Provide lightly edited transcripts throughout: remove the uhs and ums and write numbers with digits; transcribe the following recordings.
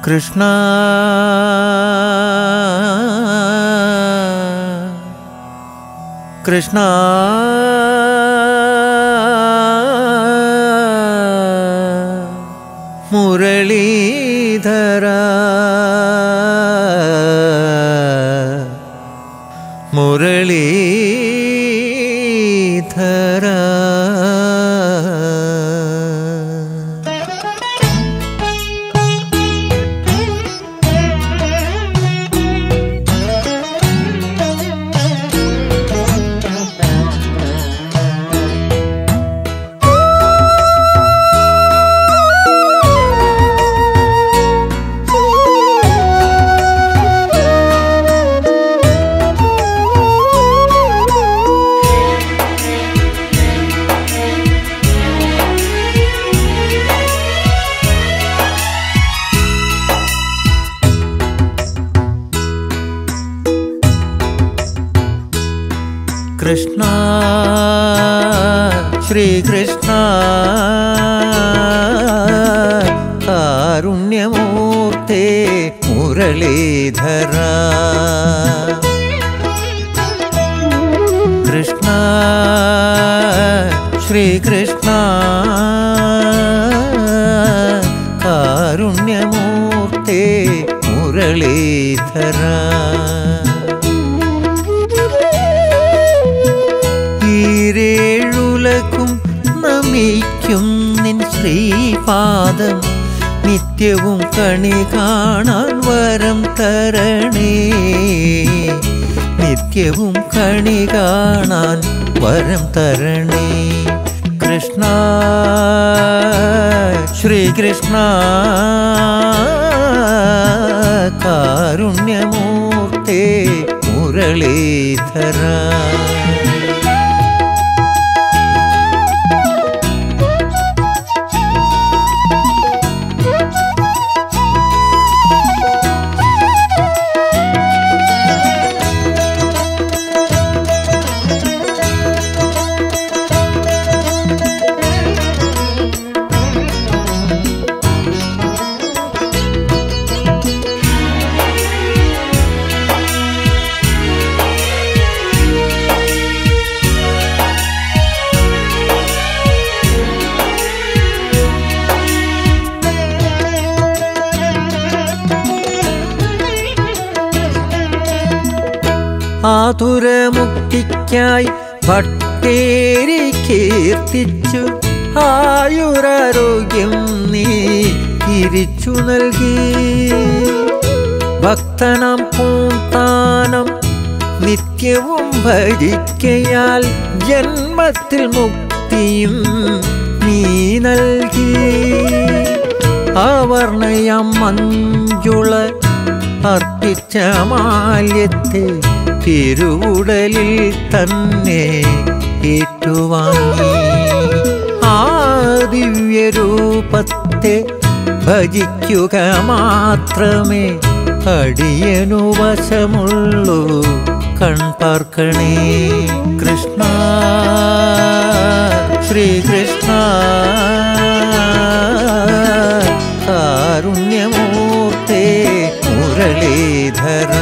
കൃഷ്ണ കൃഷ്ണ മുരളീധര മുരളീധര കൃഷ്ണ ശ്രീകൃഷ്ണ കാരുണ്യമൂർത്തേ മുരളീധര കൃഷ്ണ ശ്രീകൃഷ്ണ കാരുണ്യമൂർത്തേ മുരളീധര ഈരേഴുലകും നമിക്കും നിൻ ശ്രീപാദം നിത്യവും കണി കാണാൻ വരം തരണേ നിത്യവും കണി കാണാൻ വരം തരണേ കൃഷ്ണ ശ്രീകൃഷ്ണ കാരുണ്യമൂർത്തേ മുരളീധര ആതുരമുക്തിക്കായി ഭട്ടേരി കീർത്തിച്ചു ആയുരാരോഗ്യം നീ തിരിച്ചു നൽകി ഭക്തനാം പൂന്താനം നിത്യവും ഭജിക്കയാൽ ജന്മത്തിൽ മുക്തിയും നീ നൽകി ആവർണയം മഞ്ജുള അർപ്പിച്ച മാല്യത്തെ തിരുവുടലിൽ തന്നെ ഏറ്റുവാങ്ങി ആ ദിവ്യരൂപത്തെ ഭജിക്കുക മാത്രമേ അടിയനു വശമുള്ളൂ കൺപാർക്കണേ കൃഷ്ണ ശ്രീകൃഷ്ണ കാരുണ്യമൂർത്തേ മുരളീധര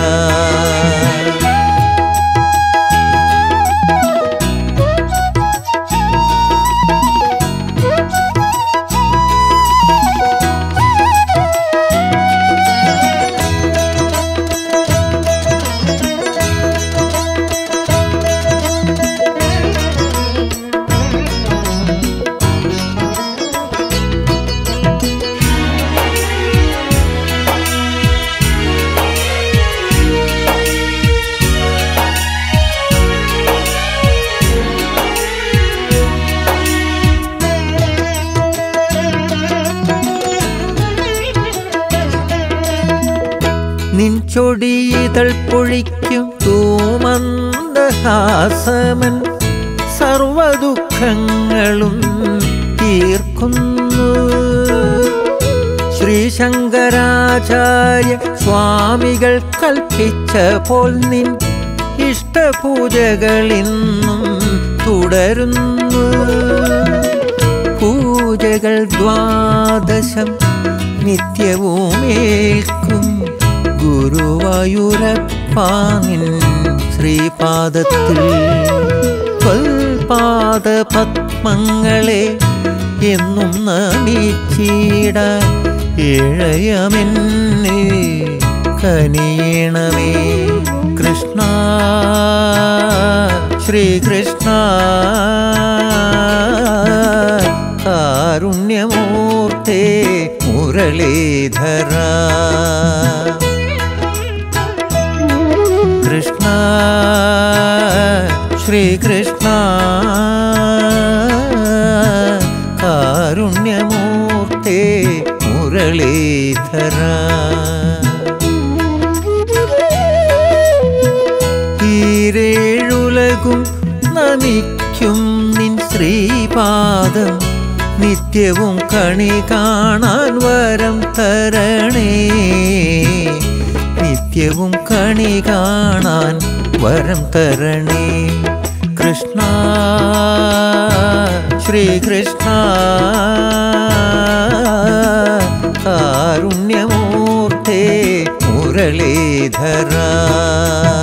നിൻചൊടിയിതൾ പൊഴിക്കും തൂമന്ദഹാസമൻ സർവദുഃഖങ്ങളും തീർക്കുന്നു ശ്രീശങ്കരാചാര്യ സ്വാമികൾ കൽപ്പിച്ച പോൽ നിൻ ഇഷ്ടപൂജകളിന്നും തുടരുന്നു പൂജകൾ ദ്വാദശം നിത്യവുമേൽക്കും ഗുരുവായൂരപ്പാ നിൻ ശ്രീപാദത്തിൽ പാദപത്മങ്ങളെ എന്നും നമിച്ചിടാൻ ഏഴയമെന്നെ കനിയണമേ കൃഷ്ണ ശ്രീകൃഷ്ണ കാരുണ്യമൂർത്തേ മുരളീധര കൃഷ്ണ ശ്രീകൃഷ്ണ കാരുണ്യമൂർത്തേ മുരളീധര ഈരേഴുലകും നമിക്കും നിൻ ശ്രീപാദം നിത്യവും കണി കാണാൻ വരം തരണേ നിത്യവും കണി കാണാൻ വരം തരണേ കൃഷ്ണ ശ്രീകൃഷ്ണ കാരുണ്യമൂർത്തേ മുരളീധര